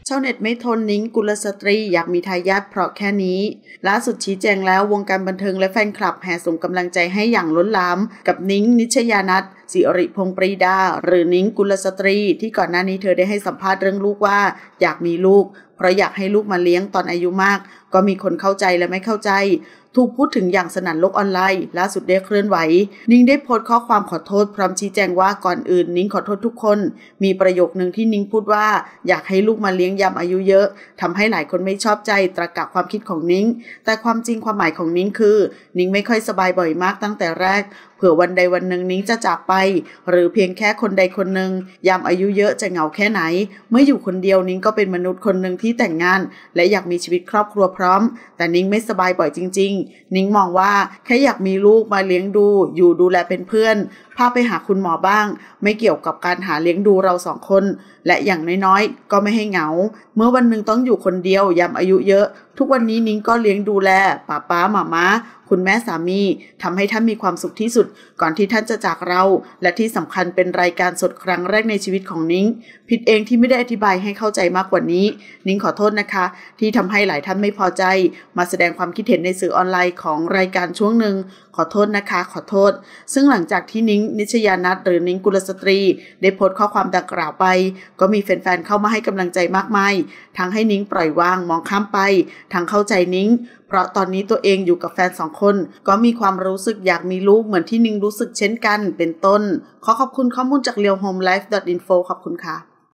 ชาวเน็ตไม่ทนนิ้งกุลสตรีอยากมีทายาทเพราะแค่นี้ล่าสุดชี้แจงแล้ววงการบันเทิงและแฟนคลับแห่ส่งกำลังใจให้อย่างล้นหลามกับนิ้งนิชยานัทสิริพงษ์ปรีดาหรือนิ้งกุลสตรีที่ก่อนหน้านี้เธอได้ให้สัมภาษณ์เรื่องลูกว่าอยากมีลูกเพราะอยากให้ลูกมาเลี้ยงตอนอายุมากก็มีคนเข้าใจและไม่เข้าใจถูกพูดถึงอย่างสนั่นโลกออนไลน์ล่าสุดได้เคลื่อนไหวนิ้งได้โพสต์ข้อความขอโทษพร้อมชี้แจงว่าก่อนอื่นนิ้งขอโทษทุกคนมีประโยคนึงที่นิ้งพูดว่าอยากให้ลูกมาเลี้ยงยามอายุเยอะทำให้หลายคนไม่ชอบใจตรรกะความคิดของนิ้งแต่ความจริงความหมายของนิ้งคือนิ้งไม่ค่อยสบายบ่อยมากตั้งแต่แรกเผื่อวันใดวันหนึ่งนิ้งจะจากไปหรือเพียงแค่คนใดคนหนึ่งยามอายุเยอะจะเหงาแค่ไหนเมื่ออยู่คนเดียวนิ้งก็เป็นมนุษย์คนหนึ่งที่แต่งงานและอยากมีชีวิตครอบครัวพร้อมแต่นิ้งไม่สบายบ่อยจริงๆนิ้งมองว่าแค่อยากมีลูกมาเลี้ยงดูอยู่ดูแลเป็นเพื่อนพาไปหาคุณหมอบ้างไม่เกี่ยวกับการหาเลี้ยงดูเราสองคนและอย่างน้อยๆก็ไม่ให้เหงาเมื่อวันหนึ่งต้องอยู่คนเดียวยามอายุเยอะทุกวันนี้นิ้งก็เลี้ยงดูแลป้าหม่าคุณแม่สามีทำให้ท่านมีความสุขที่สุดก่อนที่ท่านจะจากเราและที่สำคัญเป็นรายการสดครั้งแรกในชีวิตของนิ้งผิดเองที่ไม่ได้อธิบายให้เข้าใจมากกว่านี้นิ้งขอโทษนะคะที่ทำให้หลายท่านไม่พอใจมาแสดงความคิดเห็นในสื่อออนไลน์ของรายการช่วงหนึ่งขอโทษนะคะขอโทษซึ่งหลังจากที่นิ้งนิชยานัทหรือนิ้งกุลสตรีได้โพสต์ข้อความดังกล่าวไปก็มีแฟนๆเข้ามาให้กำลังใจมากมายทั้งให้นิ้งปล่อยวางมองข้ามไปทั้งเข้าใจนิ้งเพราะตอนนี้ตัวเองอยู่กับแฟน2 คนก็มีความรู้สึกอยากมีลูกเหมือนที่นิ้งรู้สึกเช่นกันเป็นต้นขอขอบคุณข้อมูลจาก realhomelife.info ขอบคุณค่ะ